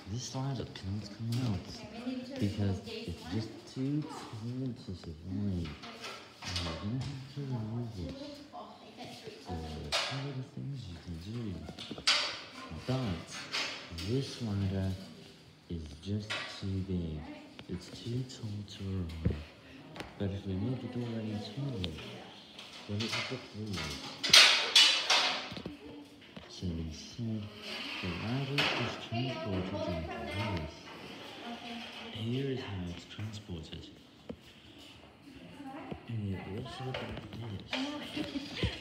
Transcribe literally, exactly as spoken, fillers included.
This ladder cannot come out because it's just two inches of line. And you're gonna have to remove it. So some of the things you can do. But this ladder is just too big. It's too tall to run. But if we move the door any taller, then it's a bit weird. So instead, the ladder is transported like this. Here is how it's transported. And it looks like this.